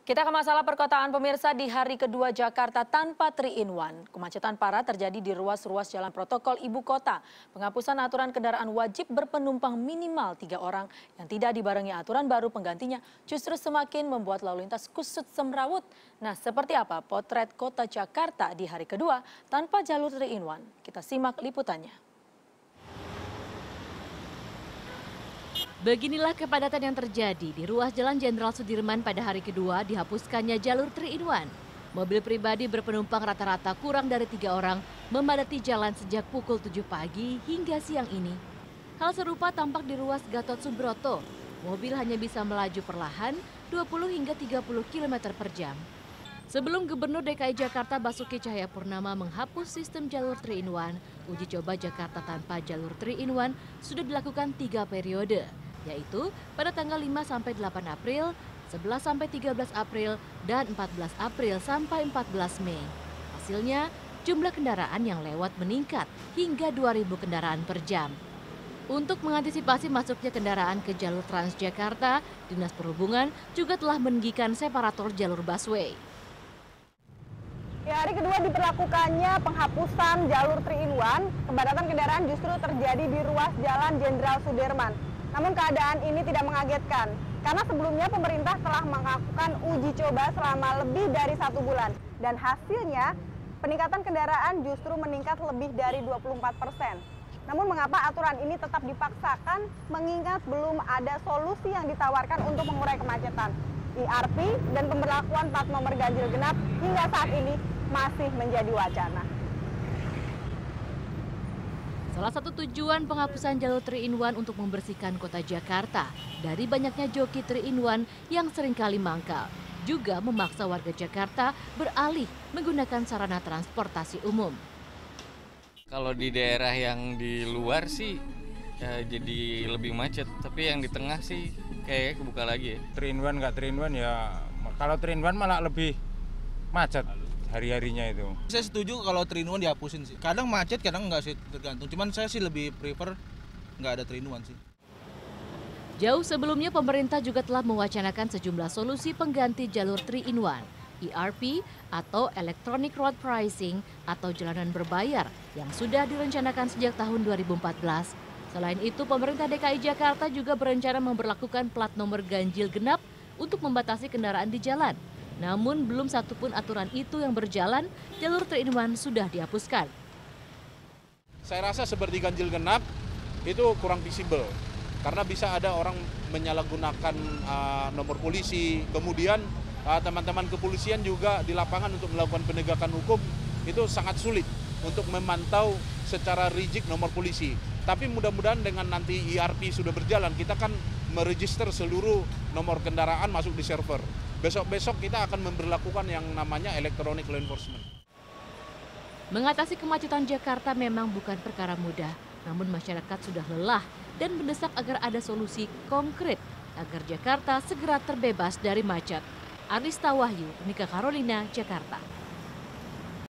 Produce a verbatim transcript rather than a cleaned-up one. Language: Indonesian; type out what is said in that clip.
Kita ke masalah perkotaan pemirsa di hari kedua Jakarta tanpa tiga in satu. Kemacetan parah terjadi di ruas-ruas jalan protokol ibu kota. Penghapusan aturan kendaraan wajib berpenumpang minimal tiga orang yang tidak dibarengi aturan baru penggantinya justru semakin membuat lalu lintas kusut semrawut. Nah, seperti apa potret kota Jakarta di hari kedua tanpa jalur tiga in satu? Kita simak liputannya. Beginilah kepadatan yang terjadi di ruas Jalan Jenderal Sudirman pada hari kedua dihapuskannya jalur tiga in satu. Mobil pribadi berpenumpang rata-rata kurang dari tiga orang memadati jalan sejak pukul tujuh pagi hingga siang ini. Hal serupa tampak di ruas Gatot Subroto. Mobil hanya bisa melaju perlahan dua puluh hingga tiga puluh kilometer per jam. Sebelum Gubernur D K I Jakarta Basuki Cahayapurnama menghapus sistem jalur tiga in satu, uji coba Jakarta tanpa jalur tiga in satu sudah dilakukan tiga periode, yaitu pada tanggal lima sampai delapan April, sebelas sampai tiga belas April, dan empat belas April sampai empat belas Mei. Hasilnya, jumlah kendaraan yang lewat meningkat hingga dua ribu kendaraan per jam. Untuk mengantisipasi masuknya kendaraan ke jalur Transjakarta, Dinas Perhubungan juga telah meninggikan separator jalur busway. Ya, hari kedua diberlakukannya penghapusan jalur tiga in satu, kepadatan kendaraan justru terjadi di ruas Jalan Jenderal Sudirman. Namun keadaan ini tidak mengagetkan, karena sebelumnya pemerintah telah melakukan uji coba selama lebih dari satu bulan. Dan hasilnya, peningkatan kendaraan justru meningkat lebih dari dua puluh empat persen. Namun mengapa aturan ini tetap dipaksakan, mengingat belum ada solusi yang ditawarkan untuk mengurai kemacetan. I R P dan pemberlakuan plat nomor ganjil genap hingga saat ini masih menjadi wacana. Salah satu tujuan penghapusan jalur tiga in satu untuk membersihkan kota Jakarta dari banyaknya joki tiga in satu yang seringkali mangkal, juga memaksa warga Jakarta beralih menggunakan sarana transportasi umum. Kalau di daerah yang di luar sih ya jadi lebih macet, tapi yang di tengah sih kayaknya kebuka lagi ya. tiga in satu nggak tiga in satu ya, kalau tiga in satu malah lebih macet hari-harinya itu. Saya setuju kalau tiga in satu dihapusin sih. Kadang macet, kadang nggak sih, tergantung. Cuman saya sih lebih prefer nggak ada tiga in satu sih. Jauh sebelumnya pemerintah juga telah mewacanakan sejumlah solusi pengganti jalur tiga in satu, E R P atau Electronic Road Pricing atau jalanan berbayar yang sudah direncanakan sejak tahun dua ribu empat belas. Selain itu, pemerintah D K I Jakarta juga berencana memberlakukan plat nomor ganjil genap untuk membatasi kendaraan di jalan. Namun belum satupun aturan itu yang berjalan, jalur tiga in satu sudah dihapuskan. Saya rasa seperti ganjil genap itu kurang visible, karena bisa ada orang menyalahgunakan uh, nomor polisi, kemudian teman-teman uh, kepolisian juga di lapangan untuk melakukan penegakan hukum itu sangat sulit untuk memantau secara rigid nomor polisi. Tapi mudah-mudahan dengan nanti I R P sudah berjalan, kita kan meregister seluruh nomor kendaraan masuk di server. Besok-besok kita akan memberlakukan yang namanya electronic law enforcement. Mengatasi kemacetan Jakarta memang bukan perkara mudah, namun masyarakat sudah lelah dan mendesak agar ada solusi konkret agar Jakarta segera terbebas dari macet. Arista Wahyu, Nika Carolina, Jakarta.